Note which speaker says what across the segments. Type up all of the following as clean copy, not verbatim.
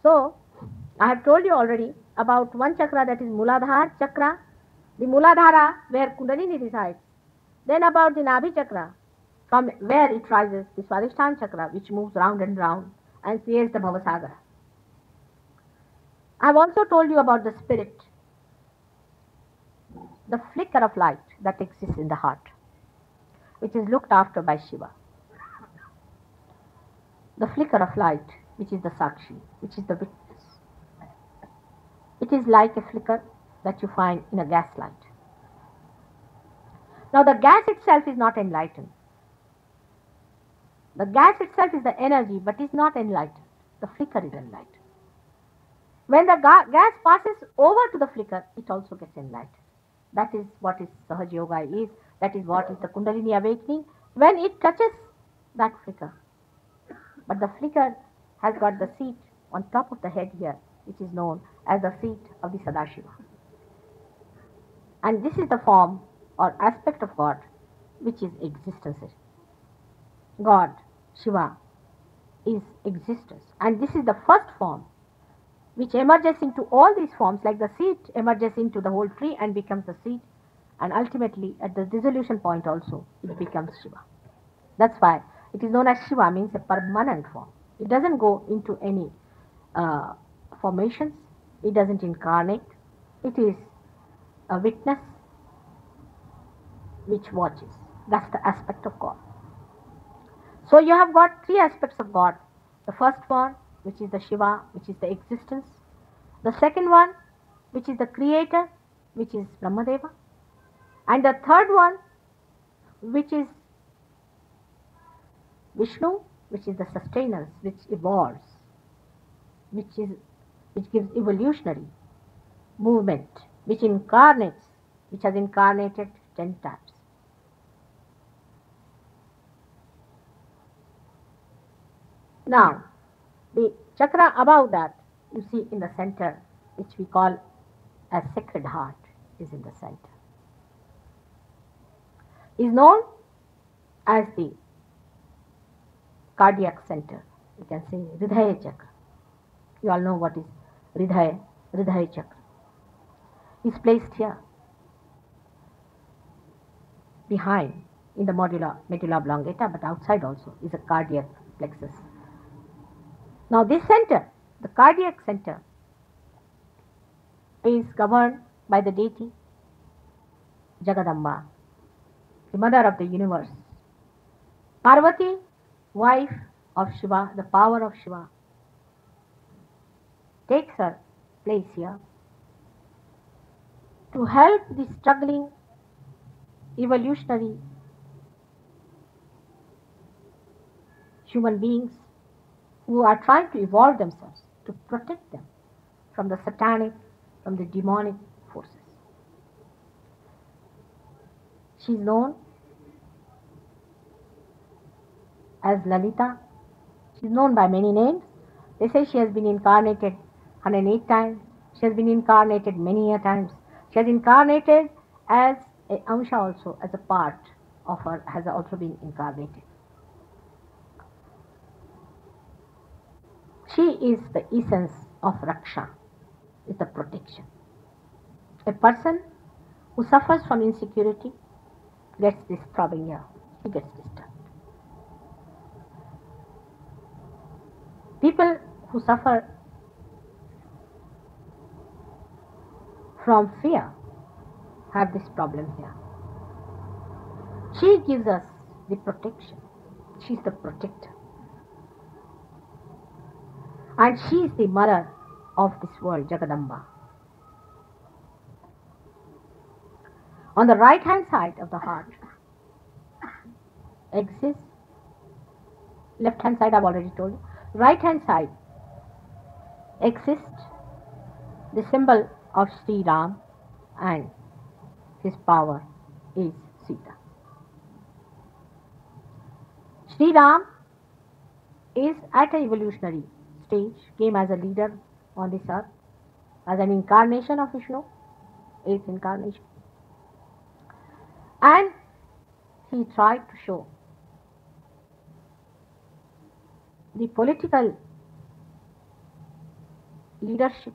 Speaker 1: So, I have told you already about one chakra, that is Muladhara chakra, the Muladhara where Kundalini resides. Then about the Nabhi chakra, from where it rises, the Swadhisthana chakra, which moves round and round and creates the Bhavasagara. I have also told you about the spirit, the flicker of light that exists in the heart, which is looked after by Shiva. The flicker of light, which is the Sakshi, which is the witness. It is like a flicker that you find in a gas light. Now, the gas itself is not enlightened. The gas itself is the energy, but is not enlightened. The flicker is enlightened. When the gas passes over to the flicker, it also gets enlightened. That is what is Sahaj Yoga is. That is what is the Kundalini awakening when it touches that flicker. But the flicker has got the seat on top of the head here, which is known as the seat of the Sadashiva. And this is the form or aspect of God, which is existence. God, Shiva, is existence. And this is the first form which emerges into all these forms, like the seed emerges into the whole tree and becomes the seed, and ultimately at the dissolution point also it becomes Shiva. That's why it is known as Shiva, means a permanent form. It doesn't go into any formations, it doesn't incarnate, it is a witness which watches. That's the aspect of God. So you have got three aspects of God. The first one, which is the Shiva, which is the existence. The second one, which is the creator, which is Brahmadeva. And the third one, which is Vishnu, which is the sustainer, which evolves, which gives evolutionary movement, which incarnates, which has incarnated 10 times. Now, the chakra above that, you see in the center, which we call as Sacred Heart, is in the center. Is known as the cardiac center. You can say Hridaya chakra. You all know what is Hridaya chakra. Is placed here, behind, in the medulla oblongata, but outside also is a cardiac plexus. Now this center, the cardiac center, is governed by the deity Jagadamba, the mother of the universe. Parvati, wife of Shiva, the power of Shiva, takes her place here to help the struggling evolutionary human beings who are trying to evolve themselves, to protect them from the satanic, from the demonic forces. She is known as Lalita. She is known by many names. They say she has been incarnated 108 times. She has been incarnated many a times. She has incarnated as a Amsha also, as a part of her, has also been incarnated. She is the essence of Raksha, is the protection. A person who suffers from insecurity gets this throbbing here, he gets disturbed. People who suffer from fear have this problem here. She gives us the protection. She is the protector. And she is the mother of this world, Jagadamba. On the right hand side of the heart exists, left hand side I've already told you, right hand side exists the symbol of Sri Ram, and his power is Sita. Sri Ram is at an evolutionary stage, came as a leader on this earth, as an incarnation of Vishnu, 8th incarnation. And he tried to show the political leadership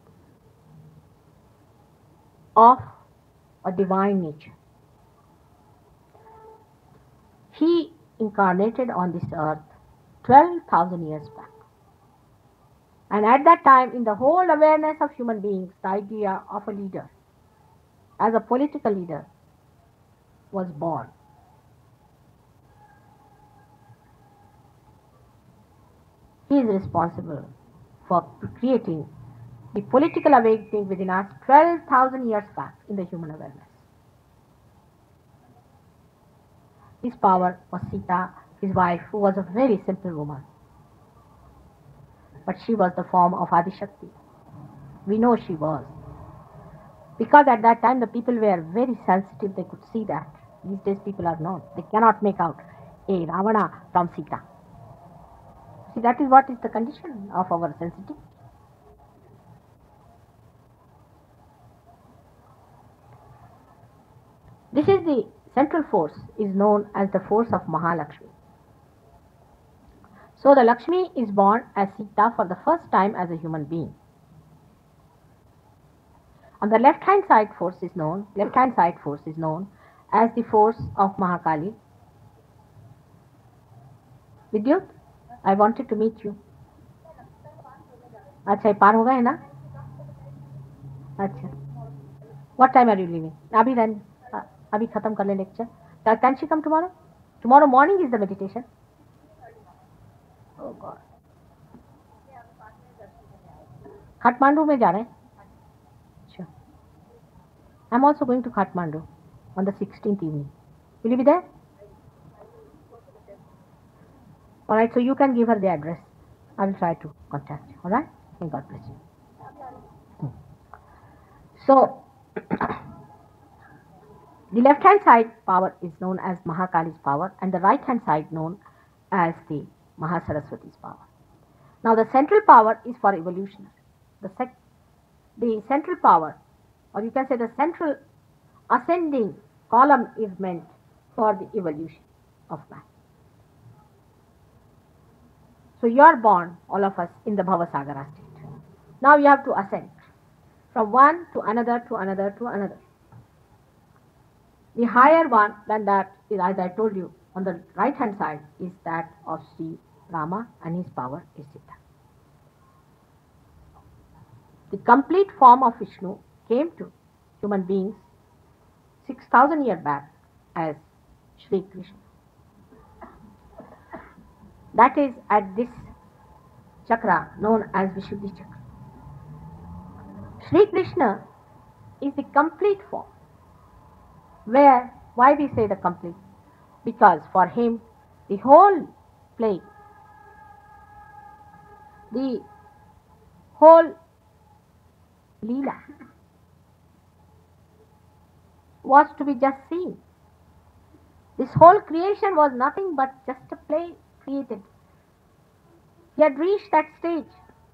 Speaker 1: of a divine nature. He incarnated on this earth 12,000 years back. And at that time, in the whole awareness of human beings, the idea of a leader, as a political leader, was born. He is responsible for creating the political awakening within us 12,000 years back in the human awareness. His power was Sita, his wife, who was a very simple woman. But she was the form of Adishakti. We know she was. Because at that time the people were very sensitive, they could see that. These days people are not. They cannot make out a Ravana from Sita. See, that is what is the condition of our sensitivity. This is the central force, is known as the force of Mahalakshmi. So the Lakshmi is born as Sita for the first time as a human being. On the left-hand side force is known as the force of Mahakali. Vidyut, I wanted to meet you. अच्छा, पार हो गए ना? अच्छा. What time are you leaving? अभी खत्म कर ले lecture. Can she come tomorrow? Tomorrow morning is the meditation. Oh God. Kathmandu में जा रहे हैं. अच्छा. I'm also going to Kathmandu on the 16th evening. Will you be there? All right, so you can give her the address. I will try to contact you. All right? May God bless you. So, the left-hand side power is known as Mahakali's power, and the right-hand side known as the Mahasaraswati's power. Now, the central power is for evolution. The central power, or you can say the central ascending column, is meant for the evolution of man. So you are born, all of us, in the Bhavasagara state. Now you have to ascend from one to another to another to another. The higher one than that is, as I told you, on the right hand side is that of Sri Rama, and his power is Sita. The complete form of Vishnu came to human beings 6,000 years back as Sri Krishna. That is at this chakra known as Vishuddhi chakra. Sri Krishna is the complete form. Why we say the complete? Because for him the whole play, the whole Leela was to be just seen. This whole creation was nothing but just a play created. He had reached that stage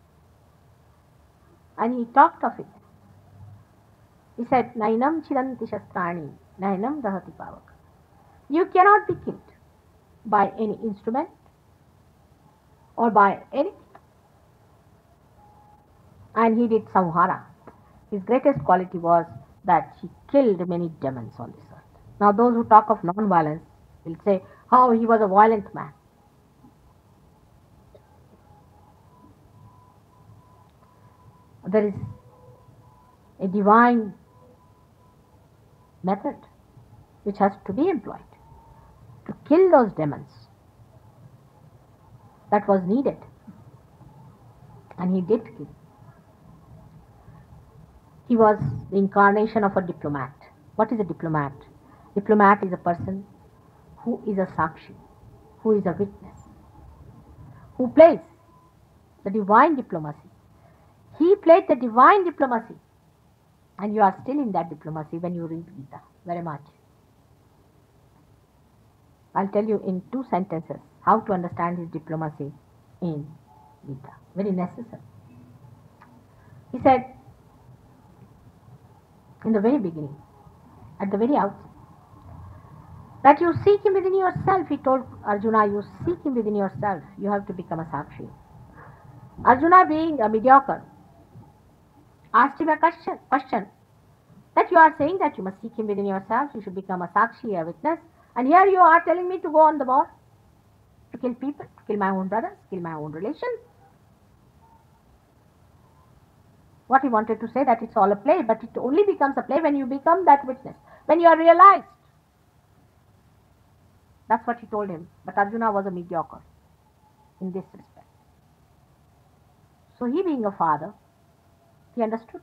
Speaker 1: and he talked of it. He said, Nainam chiranti shastrani, nainam dahati pavak. You cannot be killed by any instrument or by anything. And he did samhara. His greatest quality was that he killed many demons on this earth. Now those who talk of non-violence will say, oh, he was a violent man. There is a divine method which has to be employed to kill those demons. That was needed. And he did kill. He was the incarnation of a diplomat. What is a diplomat? Diplomat is a person who is a sakshi, who is a witness, who plays the divine diplomacy. He played the divine diplomacy, and you are still in that diplomacy when you read Gita, very much. I'll tell you in 2 sentences how to understand his diplomacy in Gita, very necessary. He said, in the very beginning, at the very outset, that you seek him within yourself. He told Arjuna, you seek him within yourself. You have to become a sakshi. Arjuna, being a mediocre, asked him a question that you are saying that you must seek him within yourself, you should become a sakshi, a witness, and here you are telling me to go on the war, to kill people, to kill my own brothers, kill my own relations. What he wanted to say that it's all a play, but it only becomes a play when you become that witness, when you are realized. That's what he told him. But Arjuna was a mediocre in this respect. So he being a father, he understood.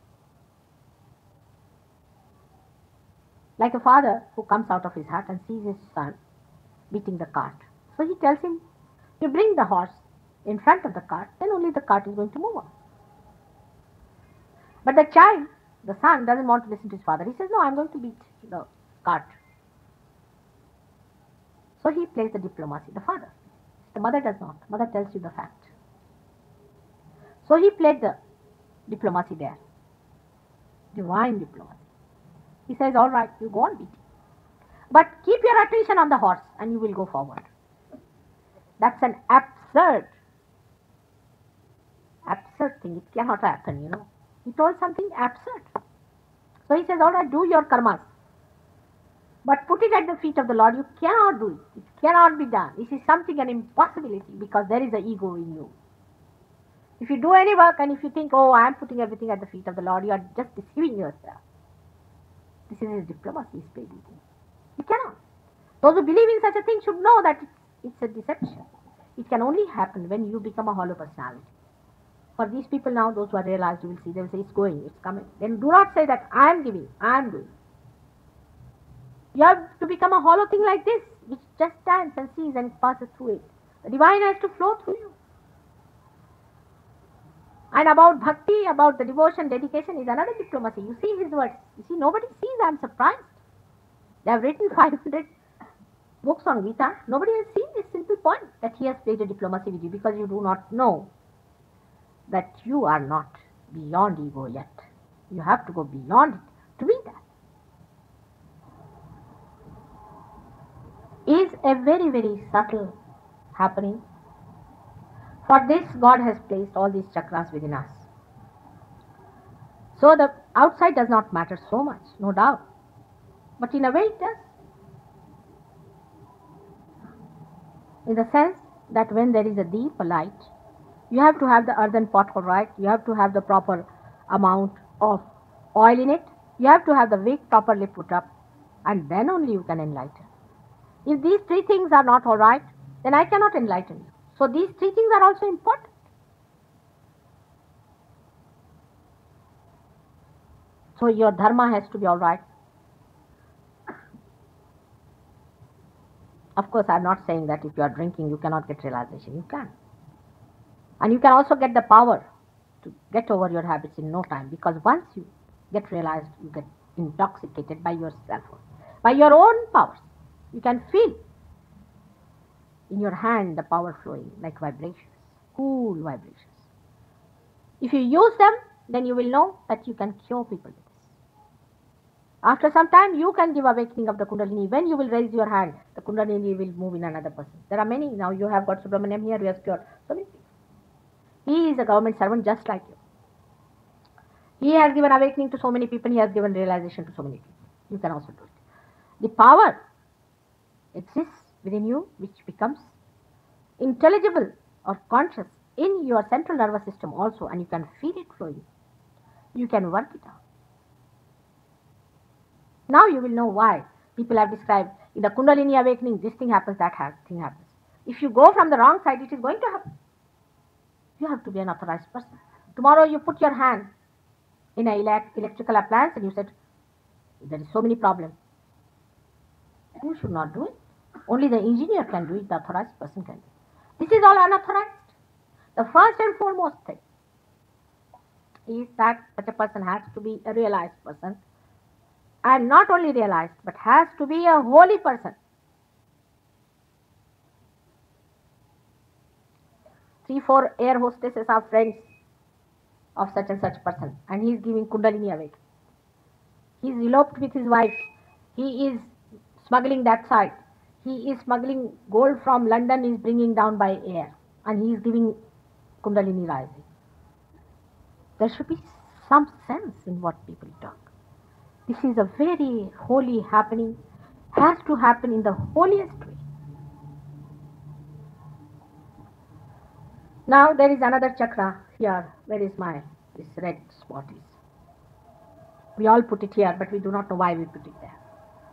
Speaker 1: Like a father who comes out of his hut and sees his son beating the cart. So he tells him, you bring the horse in front of the cart, then only the cart is going to move on. But the child, the son, doesn't want to listen to his father. He says, no, I'm going to beat the cart. So he plays the diplomacy, the father. The mother does not. Mother tells you the fact. So he played the diplomacy there. Divine diplomacy. He says, all right, you go on beating. But keep your attention on the horse and you will go forward. That's an absurd thing. It cannot happen, you know. He told something absurd. So he says, all right, do your karmas. But put it at the feet of the Lord. You cannot do it. It cannot be done. This is something, an impossibility, because there is an ego in you. If you do any work and if you think, oh, I am putting everything at the feet of the Lord, you are just deceiving yourself. This is his diplomacy is played with you. You cannot. Those who believe in such a thing should know that it's a deception. It can only happen when you become a hollow personality. For these people now, those who are realized, you will see, they will say, it's going, it's coming. Then do not say that I am giving, I am doing. You have to become a hollow thing like this, which just stands and sees and passes through it. The divine has to flow through you. And about bhakti, about the devotion, dedication is another diplomacy. You see his words. You see, nobody sees. I am surprised. They have written 500 books on Gita. Nobody has seen this simple point that he has played a diplomacy with you because you do not know that you are not beyond ego yet. You have to go beyond it to be that. Is a very, very subtle happening. For this, God has placed all these chakras within us. So the outside does not matter so much, no doubt. But in a way it does. In the sense that when there is a deep light, you have to have the earthen pot all right, you have to have the proper amount of oil in it, you have to have the wick properly put up, and then only you can enlighten. If these three things are not all right, then I cannot enlighten you. So these three things are also important. So your dharma has to be all right. Of course, I am not saying that if you are drinking, you cannot get realization. You can. And you can also get the power to get over your habits in no time, because once you get realized, you get intoxicated by yourself, by your own powers. You can feel in your hand the power flowing like vibrations, cool vibrations. If you use them, then you will know that you can cure people with this. After some time, you can give awakening of the Kundalini. When you will raise your hand, the Kundalini will move in another person. There are many. Now you have got Subramaniam here, who has cured so many people. He is a government servant just like you. He has given awakening to so many people. He has given realization to so many people. You can also do it. The power exists within you, which becomes intelligible or conscious in your central nervous system also, and you can feel it flowing. You can work it out. Now you will know why people have described in the Kundalini awakening, this thing happens, that thing happens. If you go from the wrong side, it is going to happen. You have to be an authorized person. Tomorrow you put your hand in an electrical appliance and you said, there is so many problems. You should not do it. Only the engineer can do it, the authorized person can do it. This is all unauthorized. The first and foremost thing is that such a person has to be a realized person, and not only realized, but has to be a holy person. 3-4 air hostesses are friends of such and such person, and he is giving Kundalini awake. He is eloped with his wife. He is smuggling that side. He is smuggling gold from London, he is bringing down by air, and he is giving Kundalini rising. There should be some sense in what people talk. This is a very holy happening, has to happen in the holiest way. Now there is another chakra here. Where is this red spot is? We all put it here, but we do not know why we put it there.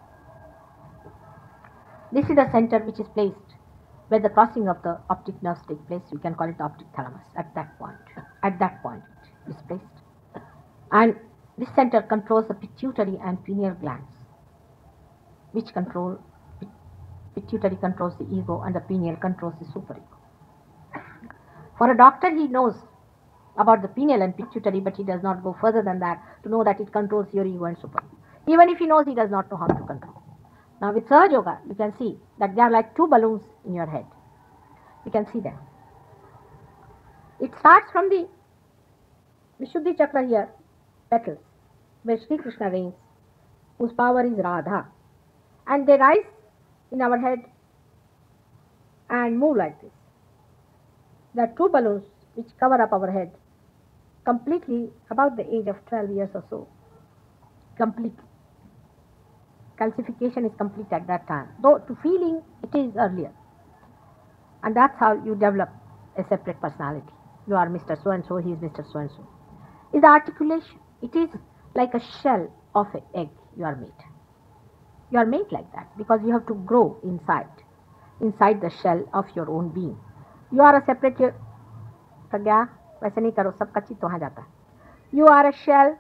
Speaker 1: This is the center which is placed where the crossing of the optic nerves take place. You can call it the optic thalamus at that point. At that point it is placed. And this center controls the pituitary and pineal glands, which control, pituitary controls the ego and the pineal controls the superego. For a doctor, he knows about the pineal and pituitary, but he does not go further than that to know that it controls your ego and superego. Even if he knows, he does not know how to control. Now with Sahaja Yoga, you can see that they are like two balloons in your head. You can see them. It starts from the Vishuddhi chakra here, petals, where Sri Krishna reigns, whose power is Radha. And they rise in our head and move like this. There are two balloons which cover up our head completely about the age of 12 years or so. Completely. Calcification is complete at that time. Though to feeling, it is earlier. And that's how you develop a separate personality. You are Mr. So-and-so, he is Mr. So-and-so. Is the articulation. It is like a shell of an egg you are made. You are made like that because you have to grow inside the shell of your own being. You are a separate प्रज्ञा वैसे नहीं करो सबका चित्त वहां जाता है. You are a shell,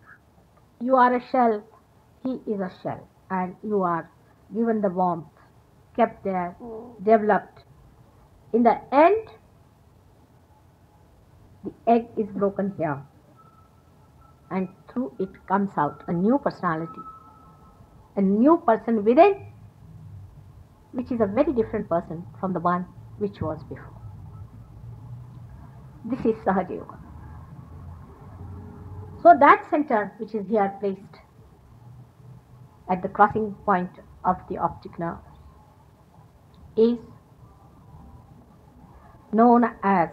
Speaker 1: he is a shell, and you are given the warmth, kept there, developed. In the end, the egg is broken here, and through it comes out a new personality, a new person within, which is a very different person from the one which was before. This is Sahaja Yoga. So that center which is here placed at the crossing point of the optic nerve is known as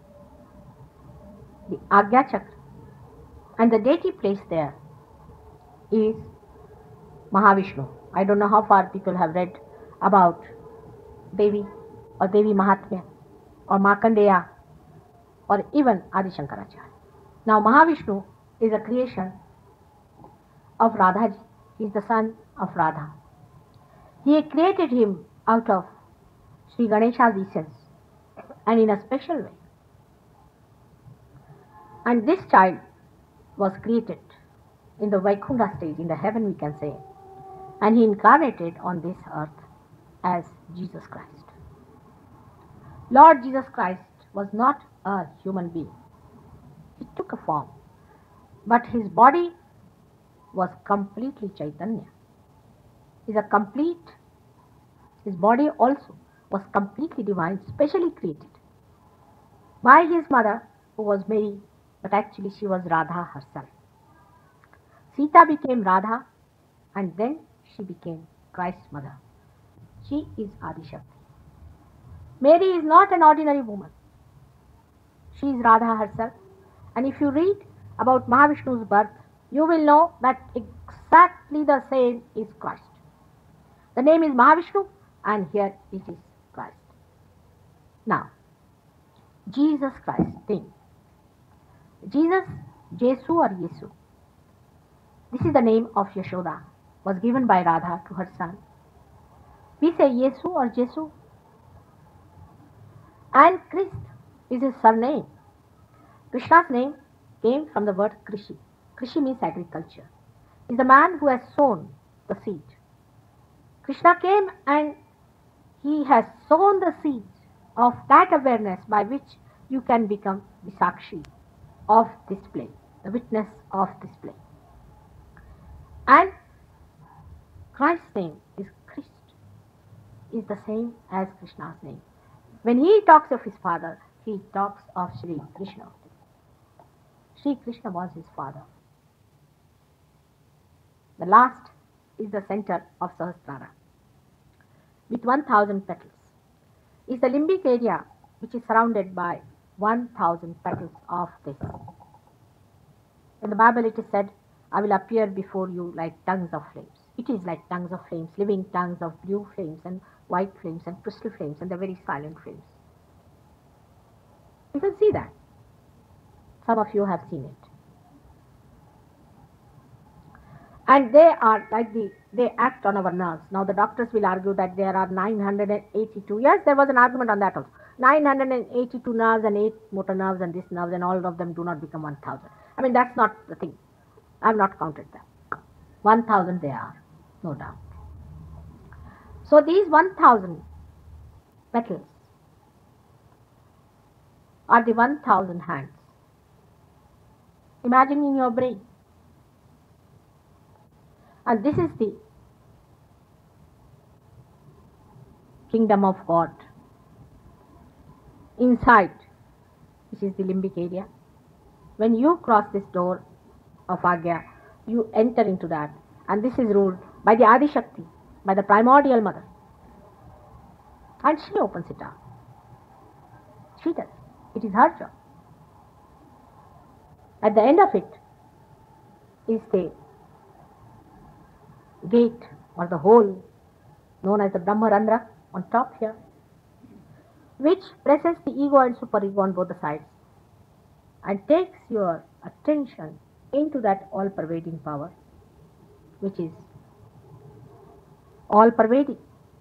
Speaker 1: the Agya Chakra, and the deity placed there is Mahavishnu. I don't know how far people have read about Devi or Devi Mahatmya or Markandeya or even Adi Shankaracharya. Now Mahavishnu is a creation of Radhaji. He is the son of Radha. He created him out of Sri Ganesha's essence and in a special way. And this child was created in the Vaikunta stage, in the heaven we can say, and he incarnated on this earth as Jesus Christ. Lord Jesus Christ was not a human being. He took a form, but his body was completely Chaitanya. His body also was completely divine, specially created by his mother, who was Mary, but actually she was Radha herself. Sita became Radha, and then she became Christ's mother. She is Adi Shakti. Mary is not an ordinary woman. She is Radha herself. And if you read about Mahavishnu's birth, you will know that exactly the same is Christ. The name is Mahavishnu, and here it is Christ. Now, Jesus Christ name. Jesus, Jesu or Yesu. This is the name of Yashoda, was given by Radha to her son. We say Yesu or Jesu. And Christ is his surname. Krishna's name came from the word Krishi. Krishi means agriculture. He is the man who has sown the seed. Krishna came and he has sown the seed of that awareness by which you can become the Sakshi of this play, the witness of this play. And Christ's name is Christ, is the same as Krishna's name. When he talks of his father, he talks of Sri Krishna. Sri Krishna was his father. The last is the center of Sahasrara with 1000 petals. Is the limbic area which is surrounded by 1000 petals of this In the Bible it is said, I will appear before you like tongues of flames. It is like tongues of flames, living tongues of blue flames and white flames and crystal flames, and they're very silent flames. You can see that. Some of you have seen it. And they are like they act on our nerves. Now the doctors will argue that there are 982. Yes, there was an argument on that also. 982 nerves and 8 motor nerves and this nerves, and all of them do not become 1000. I mean, that's not the thing. I've not counted them. 1000 they are, no doubt. So these 1000 petals are the 1000 hands. Imagine in your brain. And this is the kingdom of God. Inside, which is the limbic area. When you cross this door of Agya, you enter into that. And this is ruled by the Adi Shakti, by the primordial mother. And she opens it up. She does. It is her job. At the end of it is the gate or the hole known as the Brahmarandra on top here, which presses the ego and superego on both the sides and takes your attention into that all-pervading power, which is all-pervading.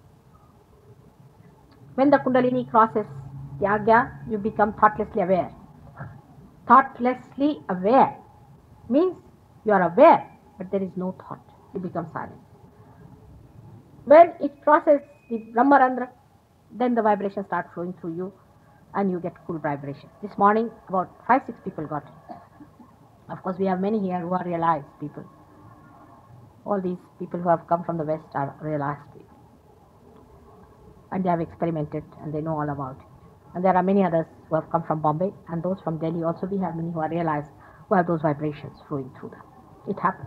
Speaker 1: When the Kundalini crosses the Agya, you become thoughtlessly aware. Thoughtlessly aware means you are aware, but there is no thought. You become silent. When it crosses the Brahmarandra, then the vibrations start flowing through you and you get cool vibration. This morning, about 5-6 people got it. Of course, we have many here who are realized people. All these people who have come from the West are realized people. And they have experimented and they know all about it. And there are many others who have come from Bombay, and those from Delhi also. We have many who are realized, who have those vibrations flowing through them. It happens.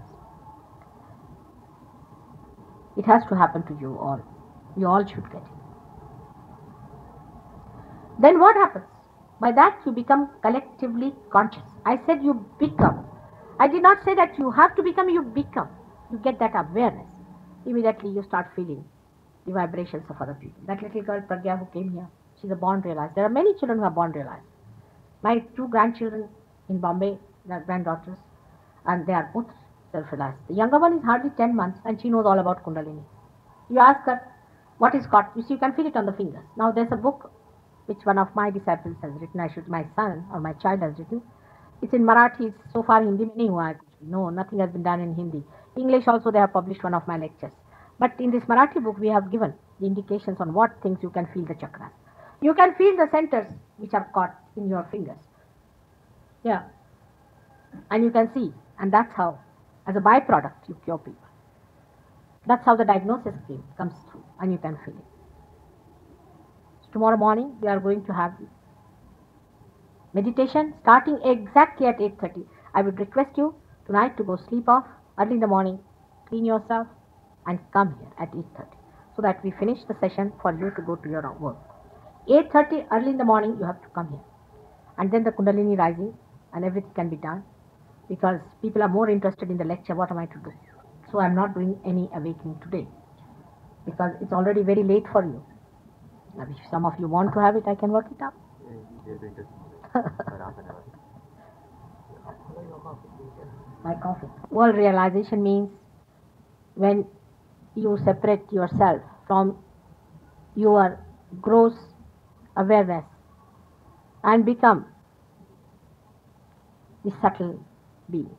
Speaker 1: It has to happen to you all. You all should get it. Then what happens? By that you become collectively conscious. I said you become. I did not say that you have to become, you become. You get that awareness. Immediately you start feeling the vibrations of other people. That little girl Pragya who came here, she's a born realized. There are many children who are born realized. My 2 grandchildren in Bombay, their granddaughters, and they are both self-realized. The younger one is hardly 10 months and she knows all about Kundalini. You ask her, what is caught? You see, you can feel it on the fingers. Now there's a book which one of my disciples has written, my son or my child has written. It's in Marathi, so far Hindi mein nahi hua hai. No, nothing has been done in Hindi. English also they have published one of my lectures. But in this Marathi book we have given the indications on what things you can feel the chakras. You can feel the centers which are caught in your fingers. Yeah. And you can see, and that's how, as a byproduct, you cure people. That's how the diagnosis comes through, and you can feel it. So tomorrow morning, we are going to have meditation starting exactly at 8:30. I would request you tonight to go sleep off early in the morning, clean yourself, and come here at 8:30 so that we finish the session for you to go to your work. 8:30 early in the morning, you have to come here. And then the Kundalini rising and everything can be done because people are more interested in the lecture. What am I to do? So I'm not doing any awakening today because it's already very late for you. Now, if some of you want to have it, I can work it out. My coffee. World realization means when you separate yourself from your gross awareness and become the subtle being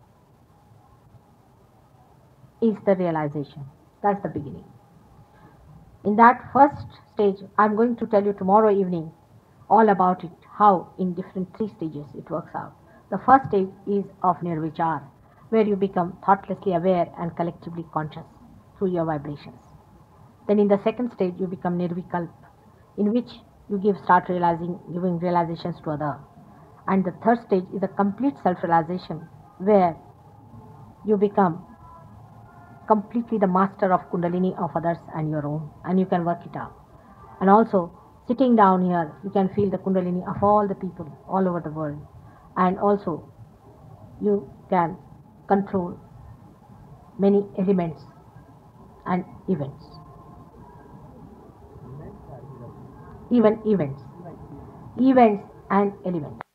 Speaker 1: is the realization. That's the beginning. In that first stage, I'm going to tell you tomorrow evening all about it, how in different 3 stages it works out. The first stage is of nirvichar, where you become thoughtlessly aware and collectively conscious through your vibrations. Then in the second stage, you become nirvikalp, in which you start giving realizations to others. And the third stage is a complete self-realization, where you become completely the master of Kundalini of others and your own, and you can work it out. And also, sitting down here, you can feel the Kundalini of all the people all over the world. And also, you can control many elements and events. Even events and elements.